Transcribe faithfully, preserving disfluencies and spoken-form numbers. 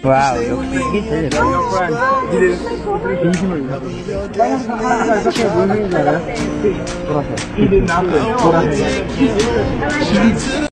와우, 역시 이게 제일 예뻐. 니들 진심을 위하고. 빨간색 이렇게 무슨 색인지 알아요? 보라색. 보라색.